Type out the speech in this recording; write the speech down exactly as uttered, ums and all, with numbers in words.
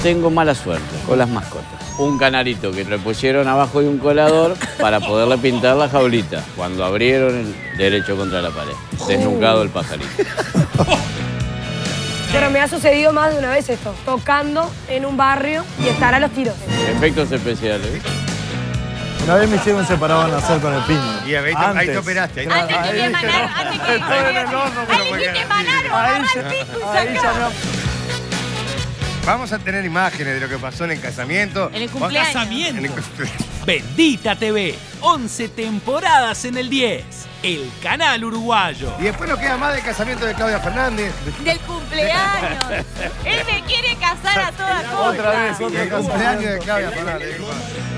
tengo mala suerte con las mascotas. Un canarito que le pusieron abajo de un colador para poderle pintar la jaulita. Cuando abrieron, el derecho contra la pared. Desnucado el pajarito. Pero me ha sucedido más de una vez esto. Tocando en un barrio y estar a los tiros. Efectos especiales. Una vez me hicieron separado al nacer con el piño. Y ahí te, ahí te operaste. Ahí Antes que te emanaron, antes que... Ahí te emanaron, agarrá el pico y sacá. Vamos a tener imágenes de lo que pasó en el casamiento. En el cumpleaños. Casamiento. En el cumpleaños. Bendita T V. once temporadas en el diez. El canal uruguayo. Y después nos queda más del casamiento de Claudia Fernández. Del cumpleaños. Él me quiere casar a toda costa. Otra vez, Y otra el cumpleaños de Claudia Fernández.